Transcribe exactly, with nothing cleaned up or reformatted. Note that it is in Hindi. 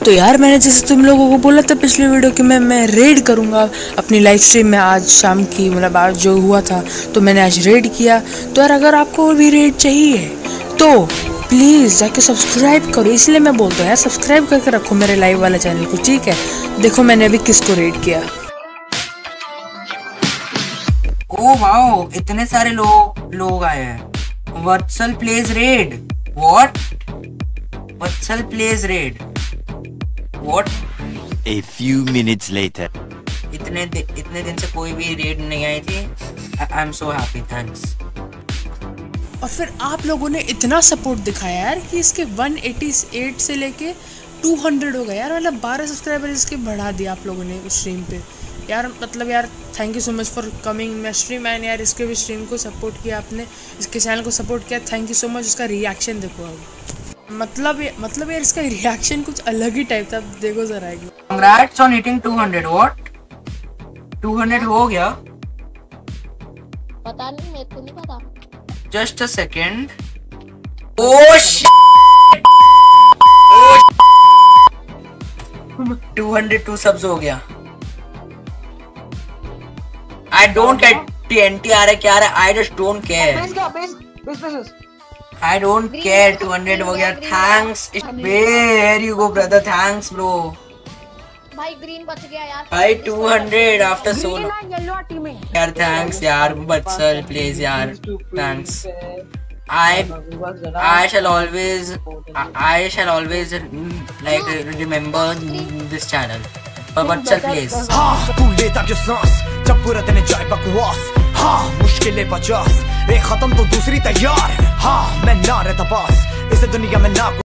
तो यार मैंने जैसे तुम लोगों को बोला था पिछले वीडियो कि मैं मैं रेड करूँगा अपनी लाइव स्ट्रीम में आज शाम की, मतलब आज जो हुआ था तो मैंने आज रेड किया। तो यार अगर आपको भी रेड चाहिए तो प्लीज़ जाके सब्सक्राइब करो, इसलिए मैं बोलता हूँ यार सब्सक्राइब करके रखो मेरे लाइव वाले चैनल को, ठीक है। देखो मैंने अभी किसको रेड किया। ओ वाओ, इतने सारे लोग लोग आए हैं। Vatsal plays red. What? Vatsal plays red. What? A few minutes later. इतने दि, इतने दिन से कोई भी रेड नहीं आई थी। I am so happy, thanks. और फिर आप लोगों ने इतना सपोर्ट दिखाया यार कि इसके एक सौ अट्ठासी से लेके दो सौ हो गया यार, मतलब बारह सब्सक्राइबर इसके बढ़ा दिया आप लोगों ने उस स्ट्रीम पे यार। मतलब यार thank you so much for coming my stream and यार इसके भी स्ट्रीम को सपोर्ट किया आपने, इसके चैनल को सपोर्ट किया, थैंक यू सो मच। इसका रिएक्शन देखो अब, मतलब मतलब यार इसका रिएक्शन कुछ अलग ही टाइप था, देखो जरा एक बार। Congrats on hitting two hundred. What? two hundred हो गया? पता नहीं, मेरे को नहीं पता। Just a second. Oh shit! Oh two hundred two subs हो गया। I don't get T N T आ रहा है क्या आ रहा है? I just don't care. Base क्या? Base, base, base. I don't care. two hundred हो गया। Thanks. Where you go, brother? Thanks, bro. भाई ग्रीन बच गया यार। भाई two hundred after so long. Green and yellow are teaming. यार thanks यार, बत्सल please यार, thanks. I I shall always I, I shall always like remember this channel. But Batsal please. हाँ तू लेता क्यों सांस जब पूरा दिन जाए बकवास। हाँ मुश्किलें पचास, एक खत्म तो दूसरी तैयार। हाँ मैं ना रहता पास इस दुनिया में ना